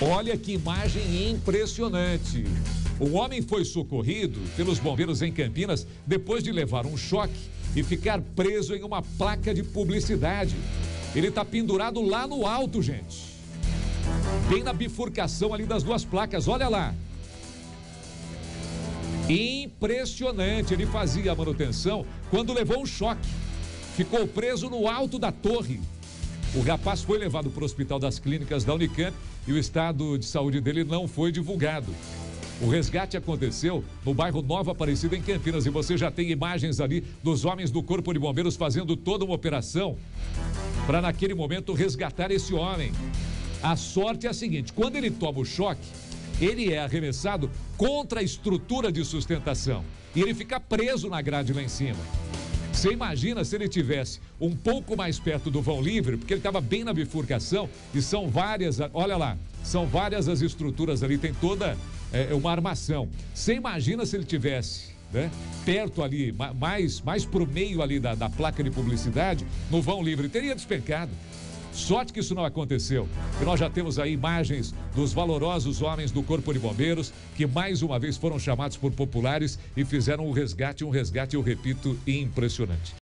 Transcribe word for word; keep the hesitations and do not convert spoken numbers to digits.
Olha que imagem impressionante. Um homem foi socorrido pelos bombeiros em Campinas depois de levar um choque e ficar preso em uma placa de publicidade. Ele está pendurado lá no alto, gente. Bem na bifurcação ali das duas placas, olha lá. Impressionante, ele fazia a manutenção quando levou um choque. Ficou preso no alto da torre. O rapaz foi levado para o Hospital das Clínicas da Unicamp e o estado de saúde dele não foi divulgado. O resgate aconteceu no bairro Nova Aparecida, em Campinas, e você já tem imagens ali dos homens do Corpo de Bombeiros fazendo toda uma operação para, naquele momento, resgatar esse homem. A sorte é a seguinte: quando ele toma o choque, ele é arremessado contra a estrutura de sustentação e ele fica preso na grade lá em cima. Você imagina se ele tivesse um pouco mais perto do vão livre, porque ele estava bem na bifurcação e são várias, olha lá, são várias as estruturas ali, tem toda é, uma armação. Você imagina se ele tivesse, né, perto ali, mais, mais pro meio ali da, da placa de publicidade, no vão livre, teria despencado. Sorte que isso não aconteceu. E nós já temos aí imagens dos valorosos homens do Corpo de Bombeiros que mais uma vez foram chamados por populares e fizeram o resgate, um resgate, eu repito, impressionante.